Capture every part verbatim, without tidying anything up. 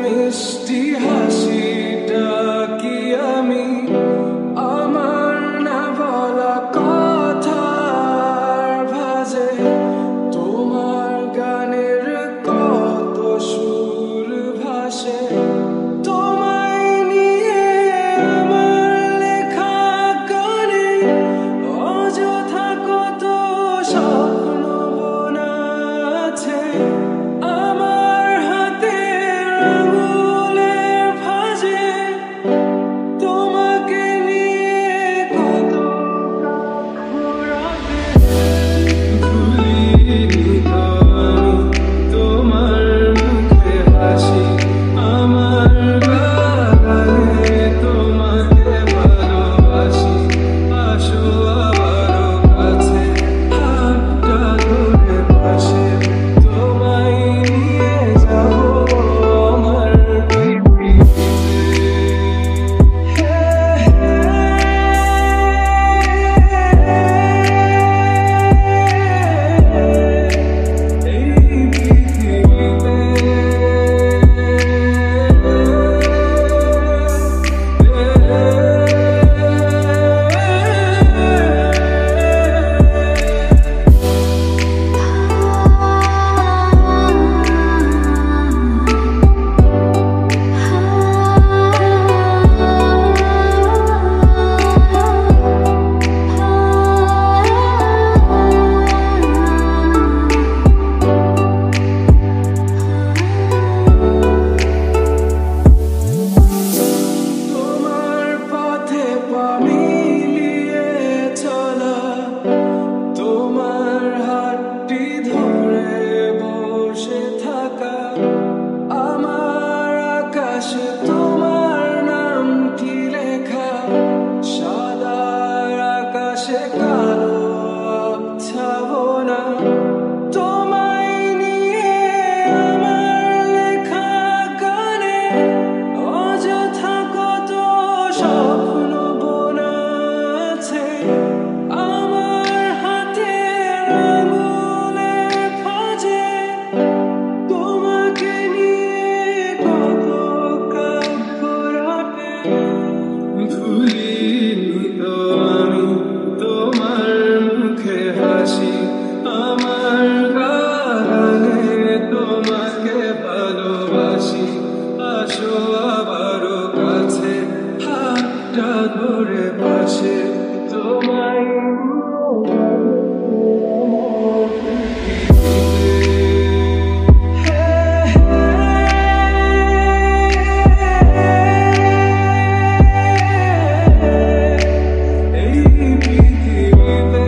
মিষ্টি হাসিটা কি আমি আমার না বলা কথার ভাজে তোমার গানের কত সুর ভাসে তোমায় নিয়ে আমার লেখা গানে অযথা কত স্বপ্ন বোনা আছে আমার হাতের আঙুলের ভাঁজে তোমাকে নিয়ে কত ঘোরাবে ভুলিনি তো আমি তোমার মুখে হাসি আমার গানে তোমাকে ভালোবাসি আসো আবারও কাছে হাতটা ধরে পাশে তোমায় নিয়ে যাবো আমার পৃথিবীতে এই পৃথিবীতে তোমার পথে পা মিলিয়ে চলা তোমার হাতটি ধরে বসে থাকা আমার আকাশে তোমার নামটি লেখা সাদার আকাশে কালো আবছাবনা তোমায় নিয়ে আমার লেখা গানে অযথা কত স্বপ্ন বোনা আছে আমার হাতের আঙুলের ভাঁজে তোমাকে নিয়ে কত কাব্য রাতে ভুলিনি তো আমি তোমার মুখে হাসি আমার গানে তোমাকে ভালোবাসি আসো আবারও কাছে হাতটা ধরে পাশে তোমায় এই পৃথিবীতে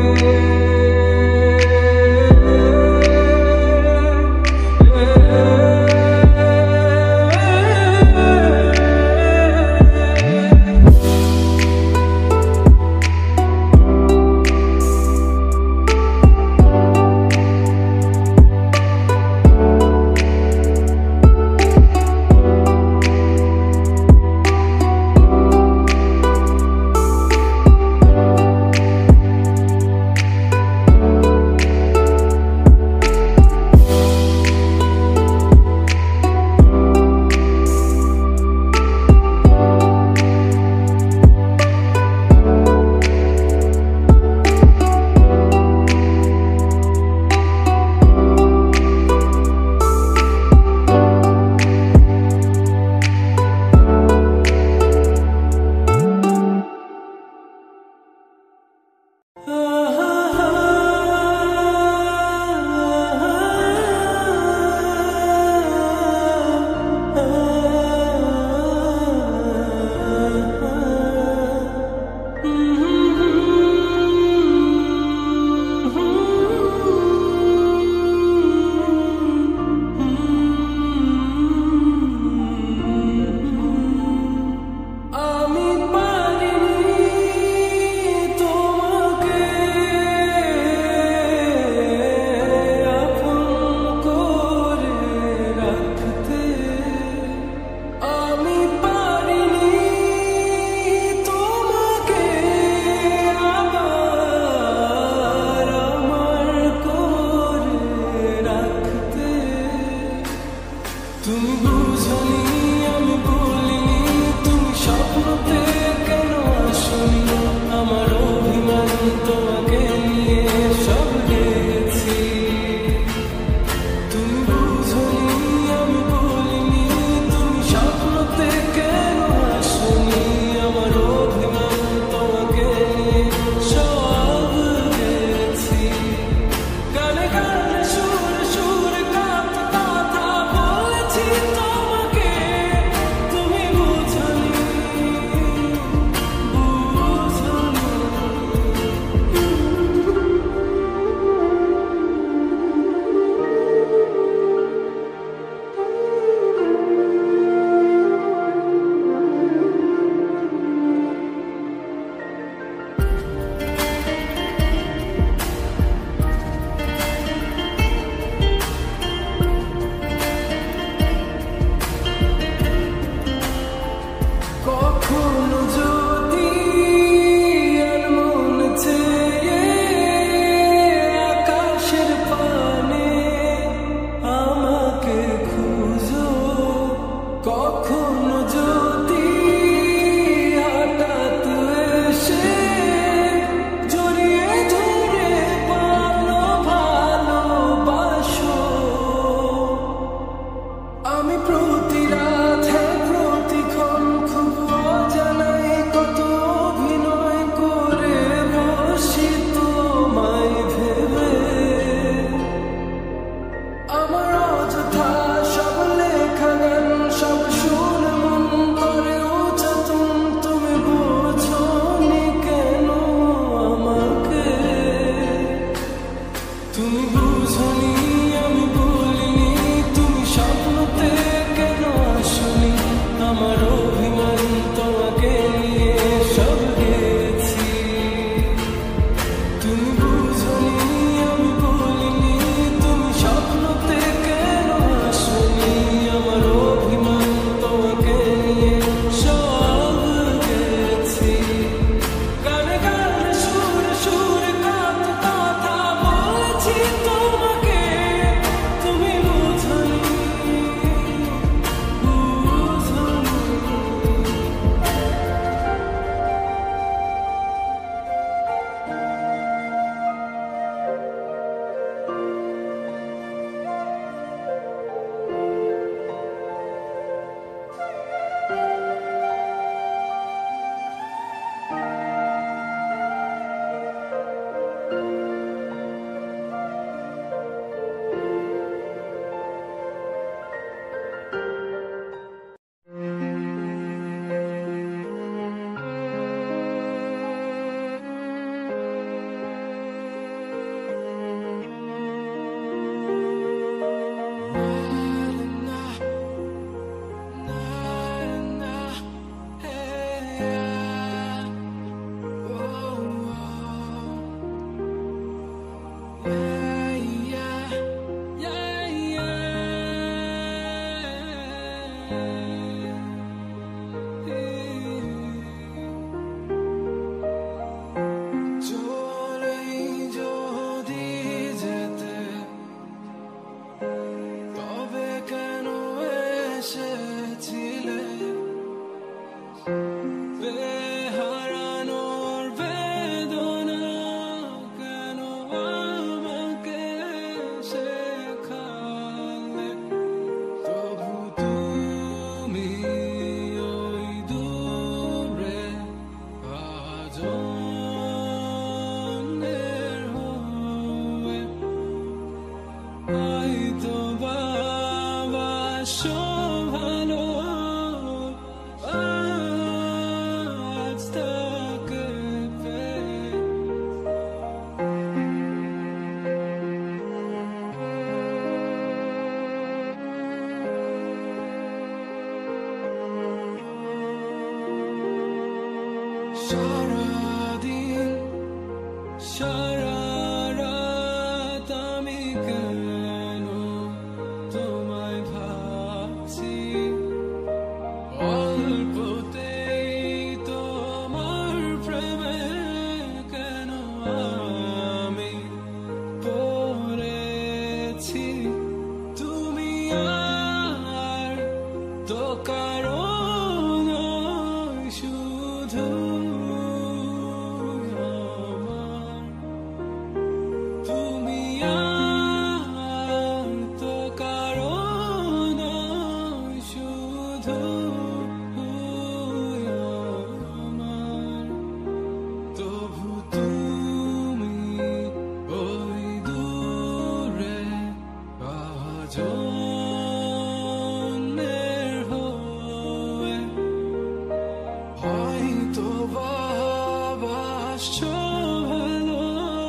তুমি বুঝনি চলেই যদি যেতে তবে কেন এসেছিলে হারানোর বেদনা কেন আমাকে শেখালে তবু তুমি ওই দূরে আজও অন্যের হয়ে হয়তো বাবাসো ভালো আজ তাকে পেয়ে সারাদিন সারা রাত আমি কেন তোমায় ভাবছি অল্পতেই তোমার প্রেমে কেন আমি পড়েছি তুমি আর তো কারো নয় শুধু আমার তুমি আর তো কারো নয় শুধু আমার তবু তুমি ওই দূরে আজও অন্যের হয়ে হয়তো বাবাসো ভালো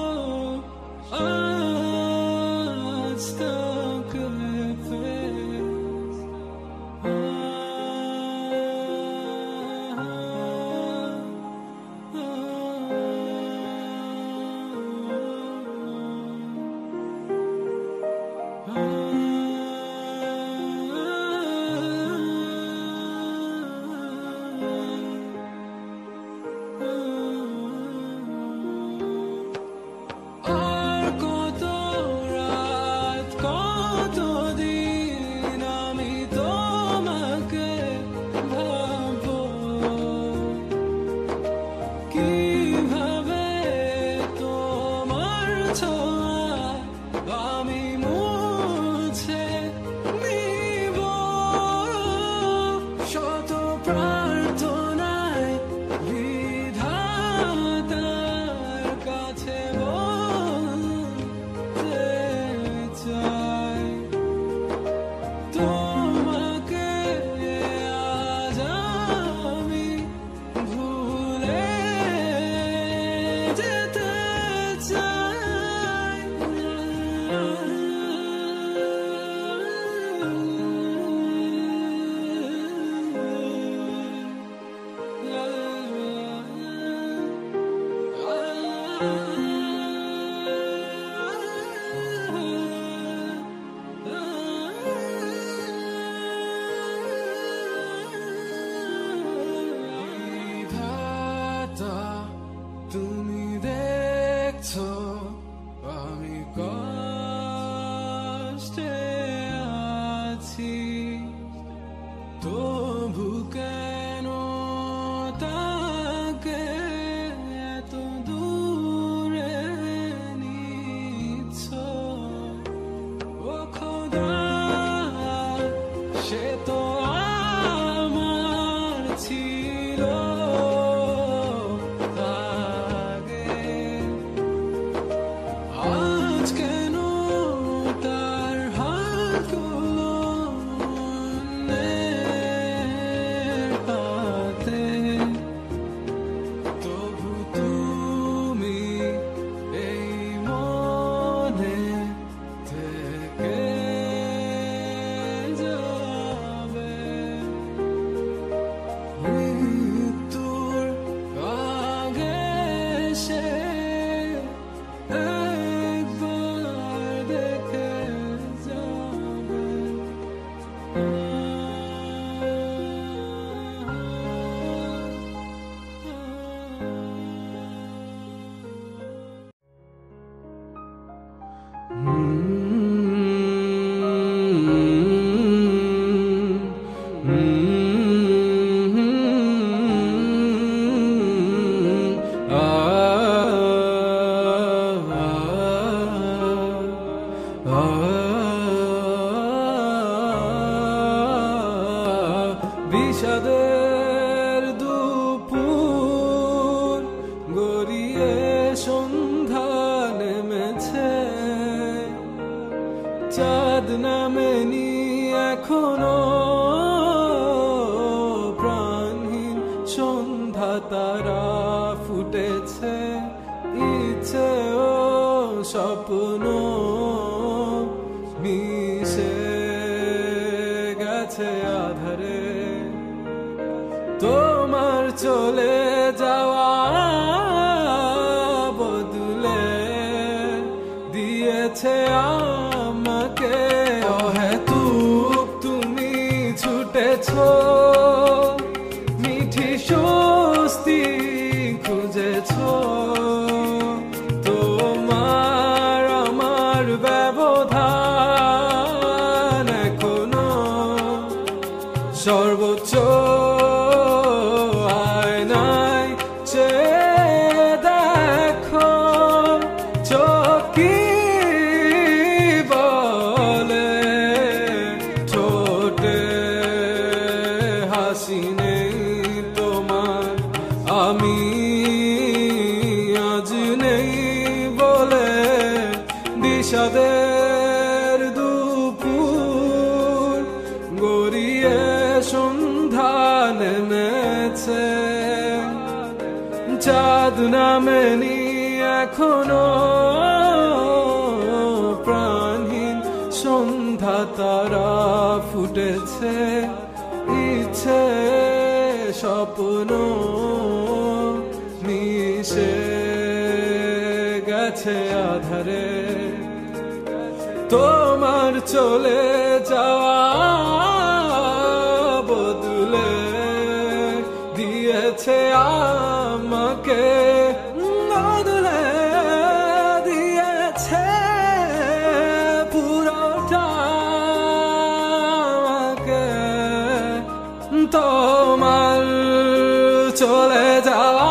আজ তাকে পেয়ে আর কত রাত কত দিন আমি তোমাকে ভাববো কিভাবে তোমার ছোঁয়া আমি মুছে নিব শত প্রার্থনায় বিধাতার কাছে বলতে চাই তোমাকে আজ আমি ভুলে যেতে চাই বিধাতা তুমি দেখছো আমি কষ্টে আছি তবু কেন তাকে এত দূরে নিচ্ছ ও খোদা সে তো আমার ছিল আগে আজ কেন তার হাতগুলো অন্যের হাতে তবু তুমি এই মনে থেকে যাবে বিষাদের দুপুর গড়িয়ে সন্ধ্যা নেমেছে, চাঁদ নামেনি এখনো, প্রাণহীন সন্ধ্যা তারা ফুটেছে, ইচ্ছে ও স্বপ্ন মিশে গেছে আধারে। তোমার চলে যাওয়া বদলে দিয়েছে আমাকে অহেতুক তুমি ছুটেছো, মিঠি স্বস্তি খুঁজেছো, তোমার আমার ব্যবধান এখনো সর্বোচ্চ আয়নায় চেয়ে দেখো, চোখ কি বলে, ঠোঁটে হাসি নেই তোমার, আমি আজ নেই বলে। বিষাদের দুপুর গড়িয়ে সন্ধ্যা নেমেছে, চাঁদ নামেনি এখনো, প্রাণহীন সন্ধ্যা তারা ফুটেছে, ইচ্ছে স্বপ্ন মিশে গেছে আধারে। তোমার চলে যাওয়া বদলে দিয়েছে আমাকে, বদলে দিয়েছে পুরোটা আমাকে। তোমার চলে যাওয়া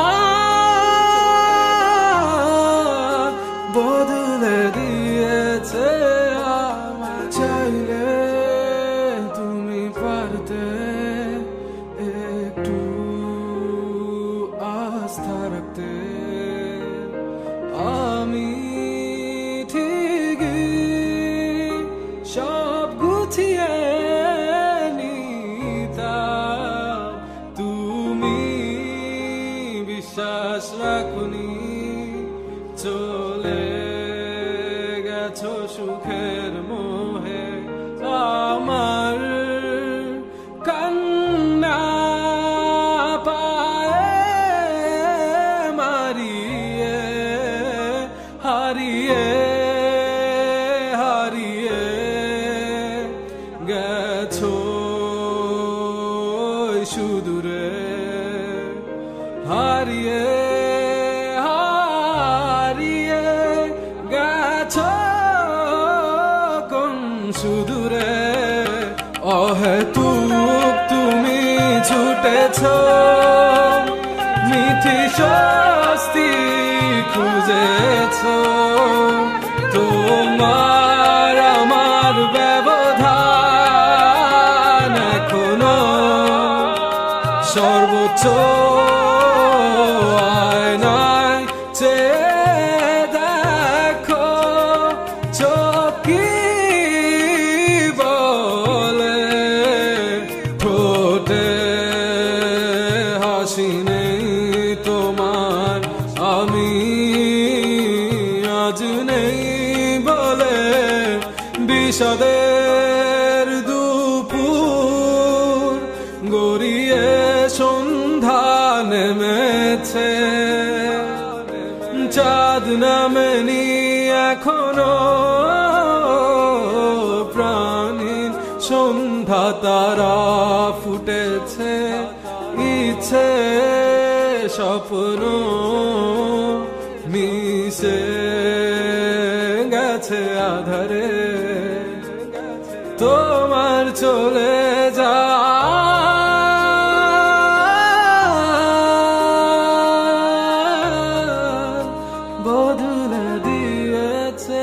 বদলে দিয়েছে আমার। চাইলে তুমি পারতে একটু আস্থা রাখতে, আমি ঠিকই সব গুছিয়ে নিতাম, তুমি বিশ্বাস রাখুনি, চলে গেছো সুখের মোহে। আমার কান্না পায়ে মারিয়ে হারিয়ে হারিয়ে গেছো সুদূরে, হারিয়ে হারিয়ে গেছো কোন সুদূরে। অহেতুক তুমি ছুটেছো, মিঠি স্বস্তি খুঁজেছো, তোমার আমার ব্যবধান এখনো সর্বোচ্চ আয়নায় চেয়ে দেখো, চোখ কি বলে, ঠোঁটে হাসি নেই তোমার, আমি আজ নেই বলে। বিষাদের দুপুর গড়িয়ে সন্ধ্যা নেমেছে, চাঁদ নামেনি এখনো, প্রাণহীন সন্ধ্যা তারা ফুটেছে, ইচ্ছে স্বপ্ন মিশে গেছে আধারে। তোমার চলে যা বদলে দিয়েছে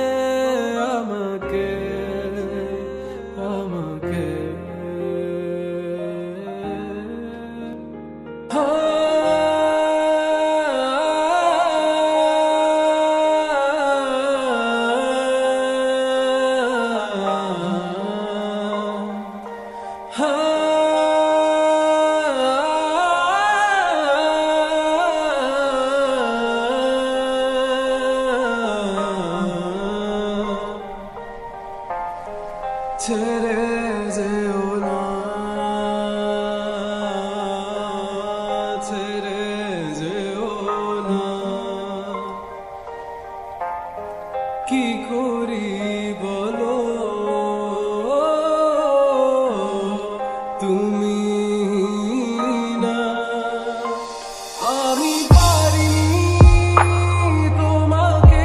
আমাকে আমাকে তুমি না। আমি পারিনি তোমাকে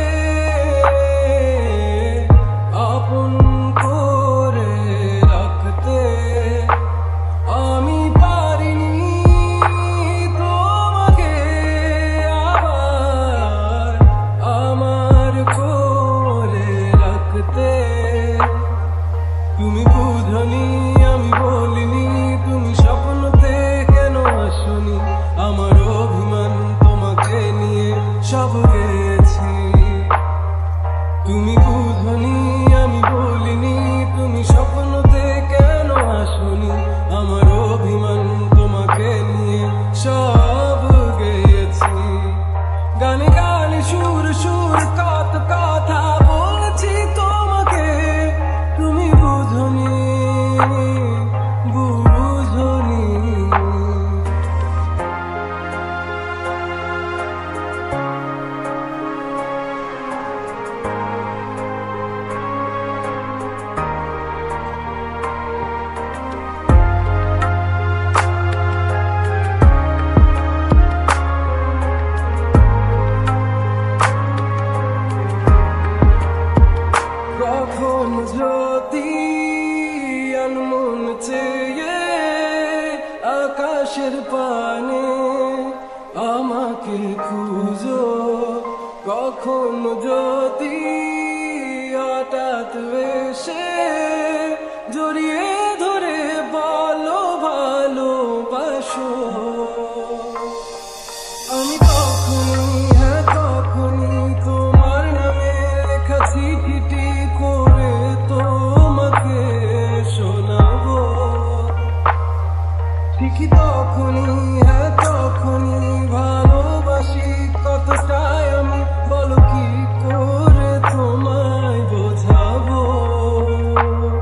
আপন করে রাখতে, আমি পারিনি তোমাকে আবার আমার করে রাখতে। তুমি বুঝনি আমি বলিনি, তুমি স্বপ্নতে কেন আসনি, আমার অভিমান তোমাকে নিয়ে সব গেছি। তুমি বুঝনি আমি বলিনি, তুমি স্বপ্নতে কেন আসনি, আমার অভিমান তোমাকে নিয়ে সব গেছি। গানে গানে সুর সুর কত কথা বলছি তোমাকে, তুমি বুঝনি বুঝনি। কখন যদি আনমন চেয়ে আকাশের পানে আমাকে খুঁজো, কখন যদি হঠাৎ এসে জড়িয়ে ধরে বলো ভালোবাসো, আমি তখনই হ্যাঁ তখনই তোমার নামে লেখা চিঠিটি করে তোমাকে শোনাবো। ঠিকই তখনই হ্যাঁ তখনই ভালোবাসি কতটাই আমি, বলো কি করে তোমায় বোঝাবো।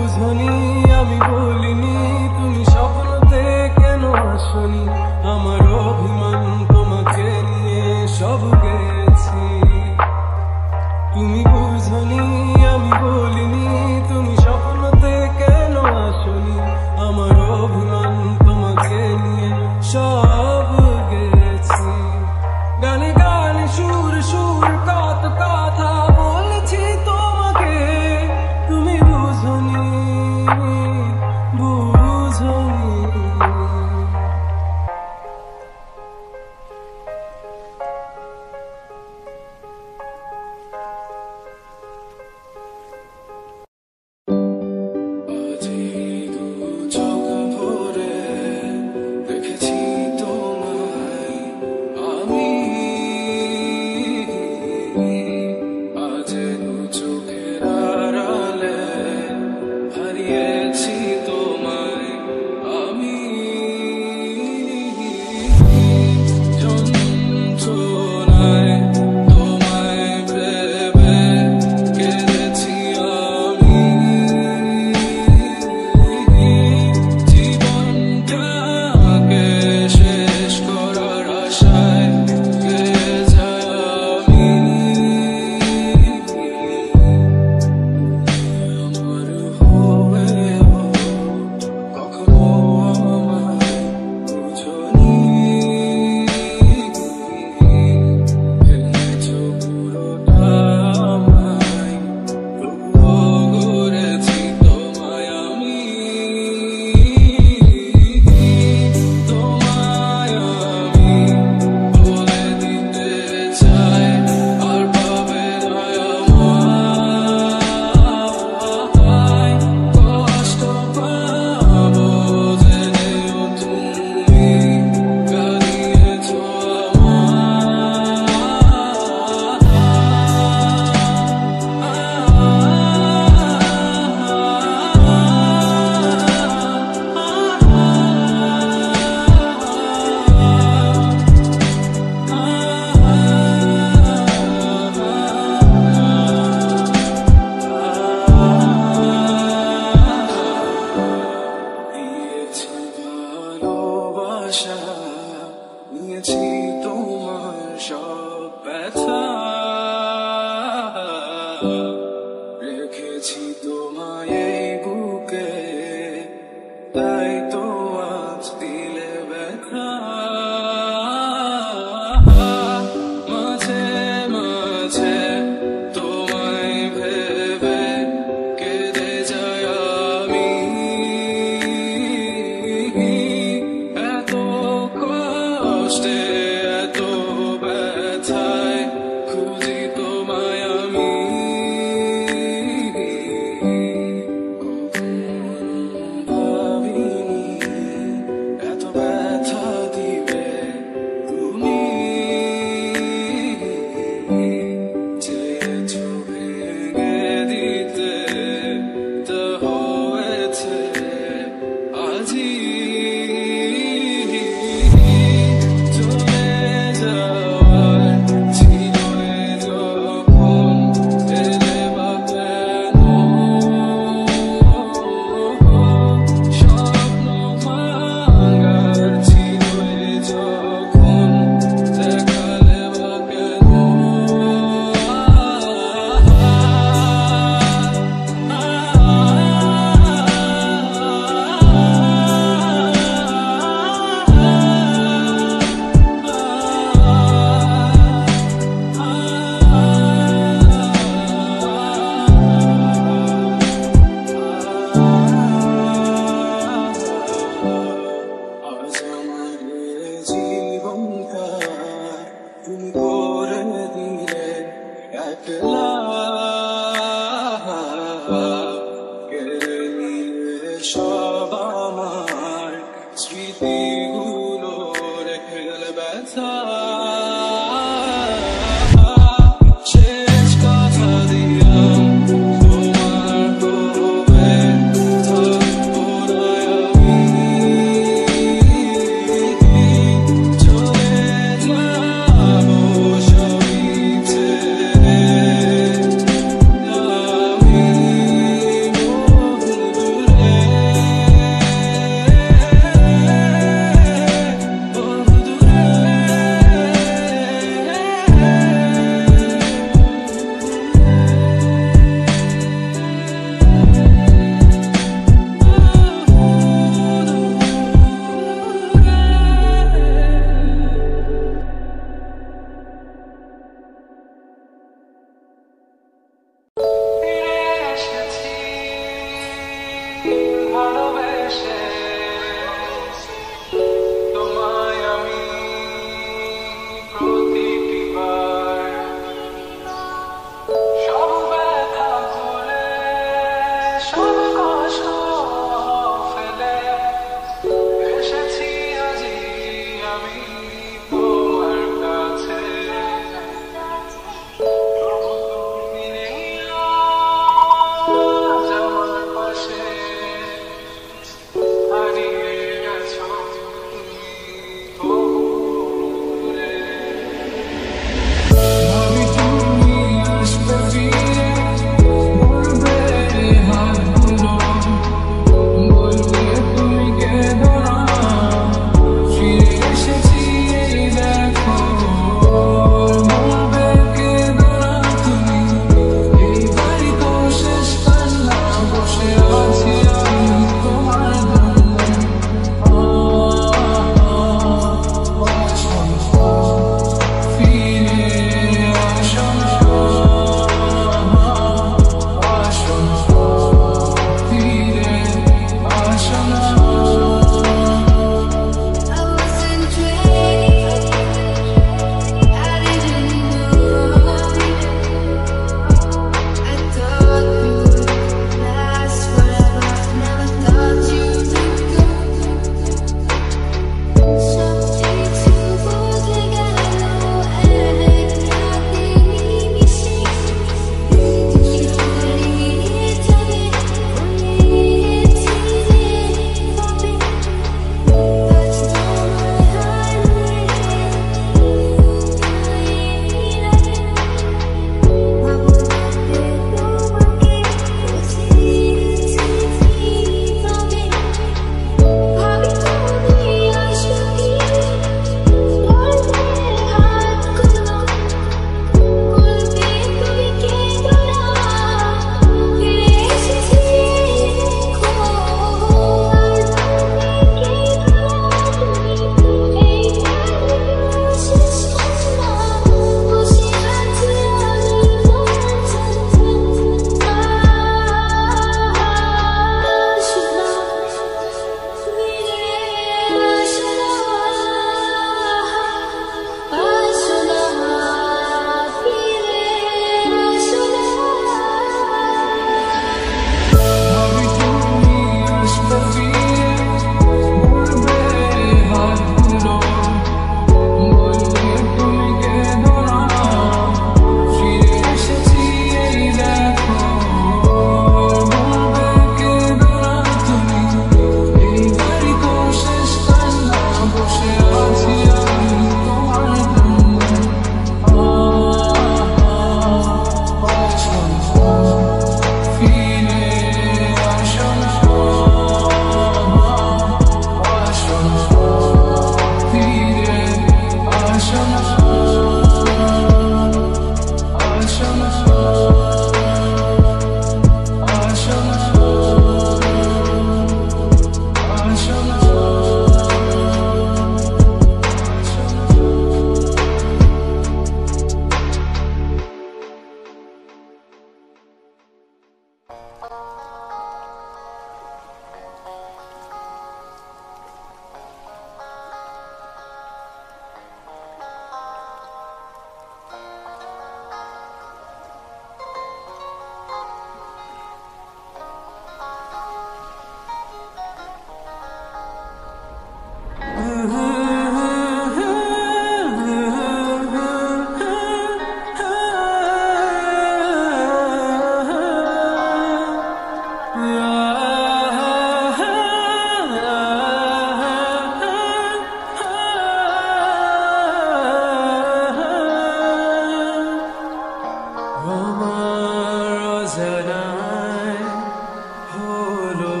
আমার অজানায় হলো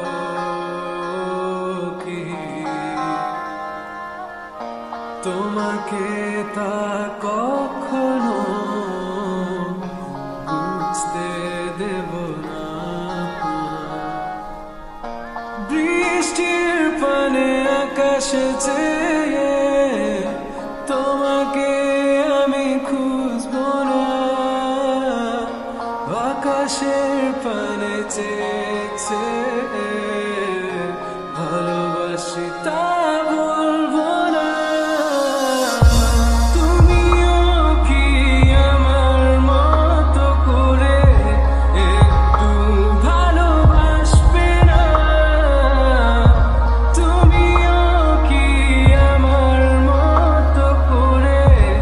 কি তোমাকে তা কখনো বুঝতে দেব না। বৃষ্টির পানে আকাশে চেয়ে তোমাকে আমি খুঁজবো না। আকাশের পানে চেয়েছে ভালোবাসি তা বলবো না। তুমিও কি আমার মতো করে একটু ভালোবাসবে না? তুমিও কি আমার মতো করে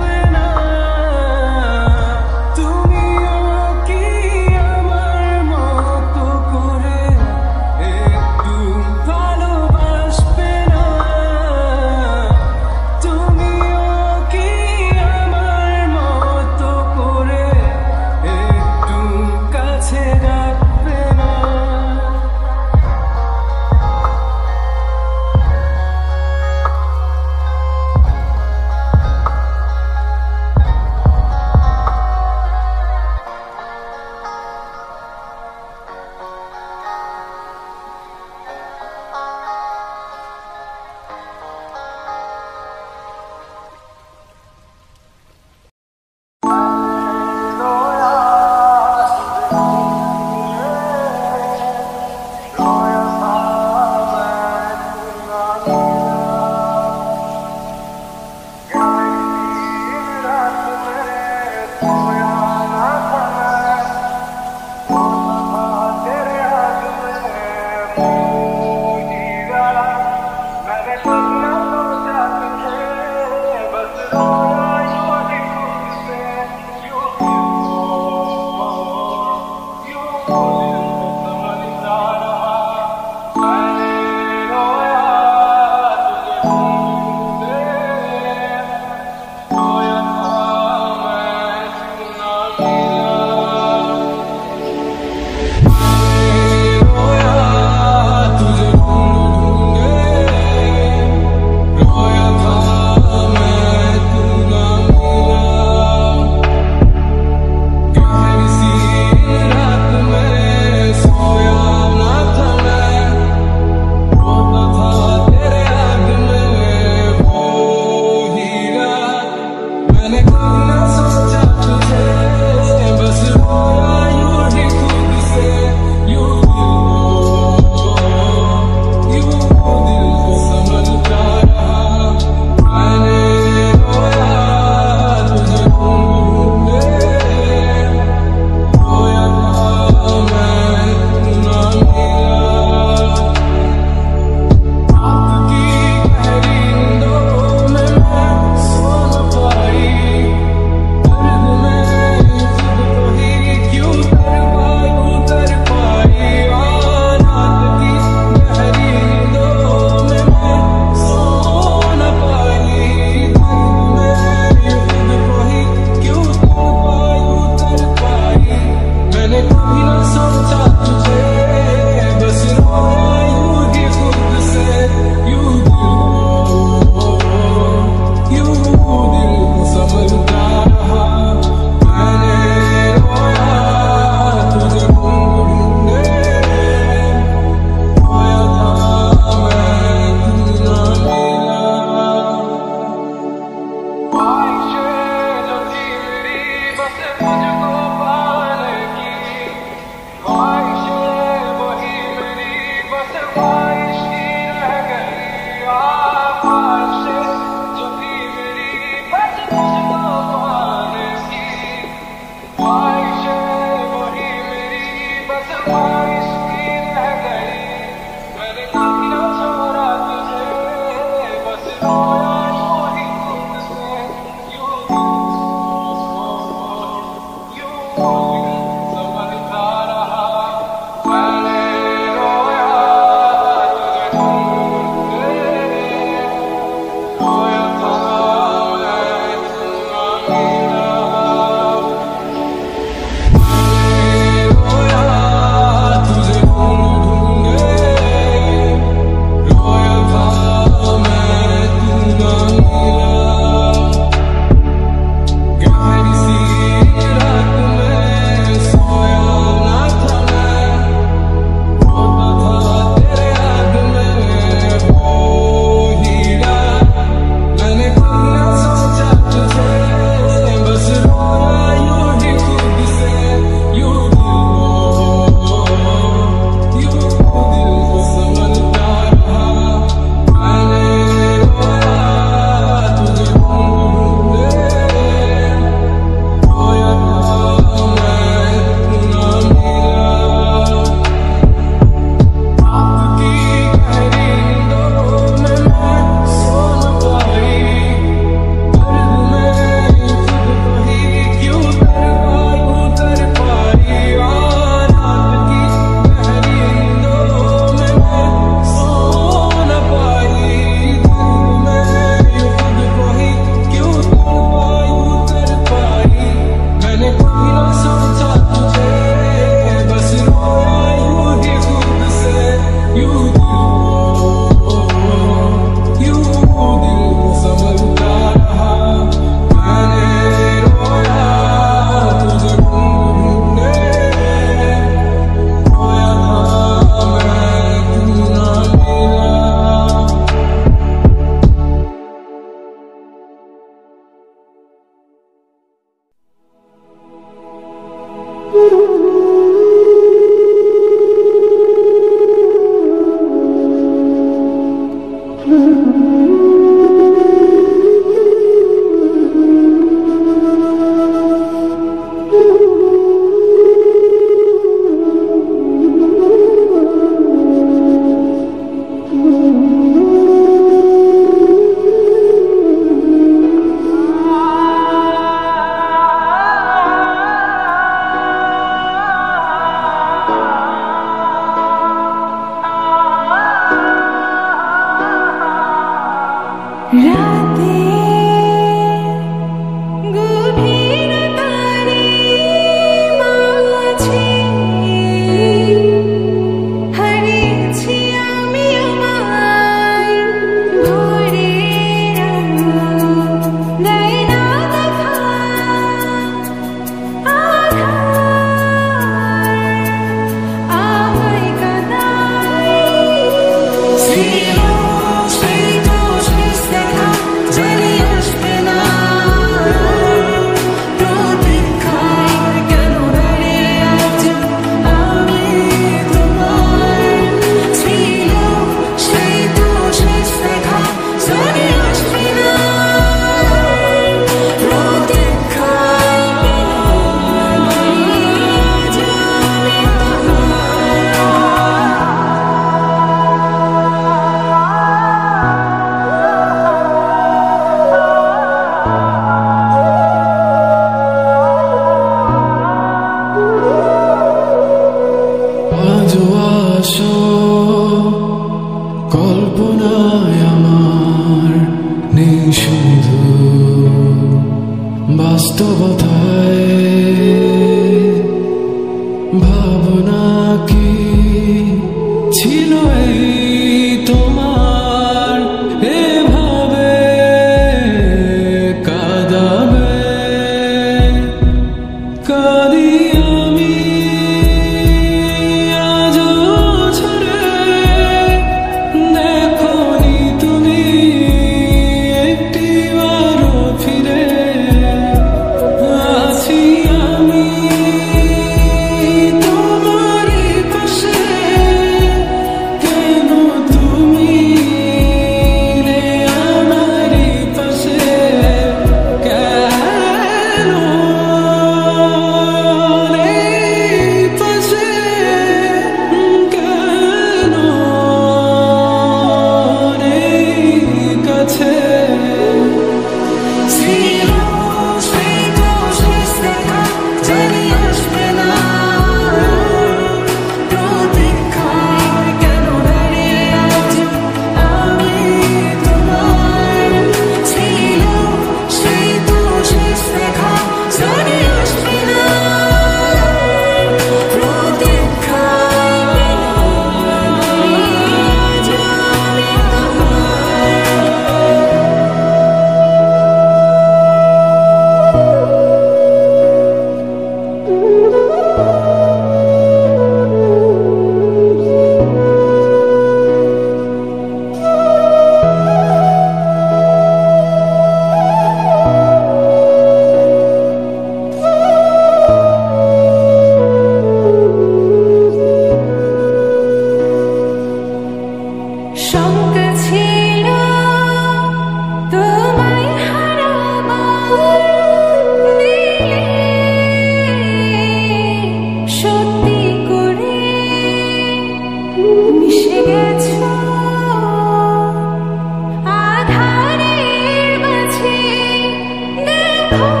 দেখো